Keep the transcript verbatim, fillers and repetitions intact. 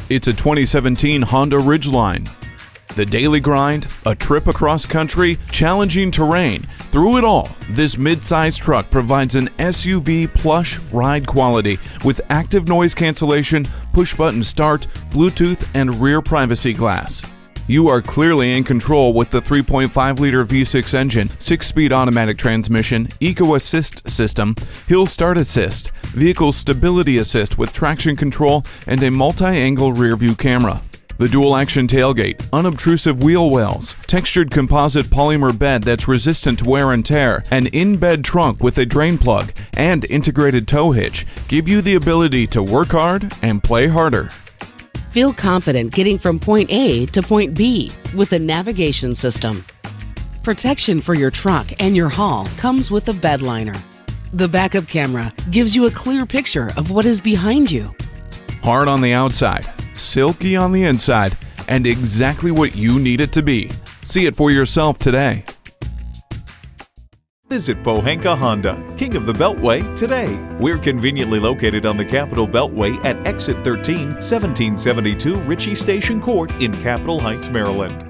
It's a twenty seventeen Honda Ridgeline. The daily grind, a trip across country, challenging terrain. Through it all, this mid-size truck provides an S U V plush ride quality with active noise cancellation, push-button start, Bluetooth, and rear privacy glass. You are clearly in control with the three point five liter V six engine, six speed automatic transmission, Eco Assist system, Hill Start Assist, Vehicle Stability Assist with traction control, and a multi-angle rear-view camera. The dual-action tailgate, unobtrusive wheel wells, textured composite polymer bed that's resistant to wear and tear, an in-bed trunk with a drain plug, and integrated tow hitch give you the ability to work hard and play harder. Feel confident getting from point A to point B with a navigation system. Protection for your truck and your haul comes with a bed liner. The backup camera gives you a clear picture of what is behind you. Hard on the outside, silky on the inside, and exactly what you need it to be. See it for yourself today. Visit Pohanka-Honda, King of the Beltway, today. We're conveniently located on the Capitol Beltway at Exit thirteen, seventeen seventy-two Ritchie Station Court in Capitol Heights, Maryland.